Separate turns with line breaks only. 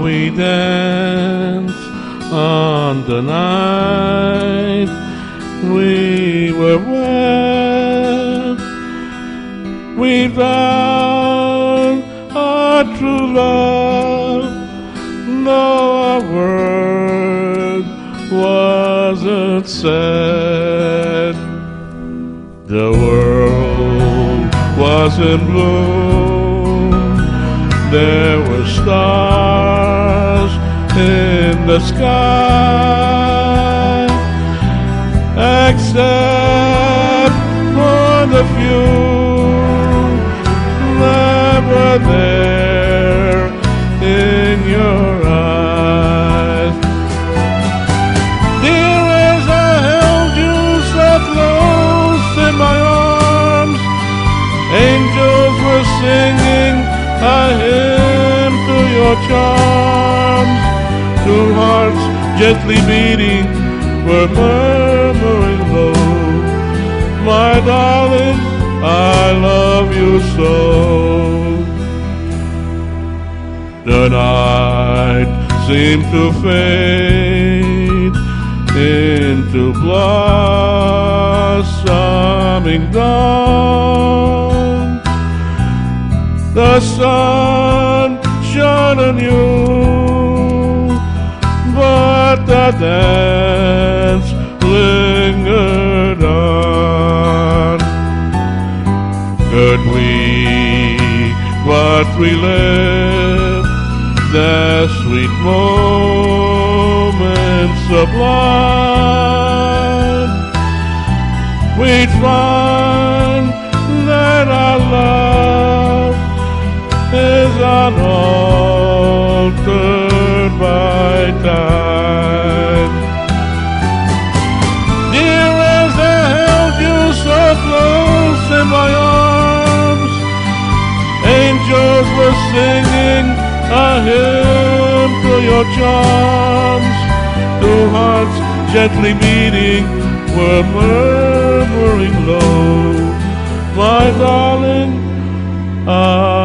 we danced on the night we were wed. We found our true love, no word wasn't said. The world was in bloom, there were stars in the sky, except for the few that were there in your eyes. Dear, as I held you so close in my arms, angels were singing a hymn to your charms. Two hearts gently beating were murmuring low, my darling, I love you so. The night seemed to fade into blossoming dawn. The sun shone on you, but the dance lingered on. Could we but relive the sweet moments sublime, we'd find that our love is unaltered by time. Dear, as I held you so close in my arms, angels were singing a hymn to your charms. Two hearts gently beating were murmuring low, my darling,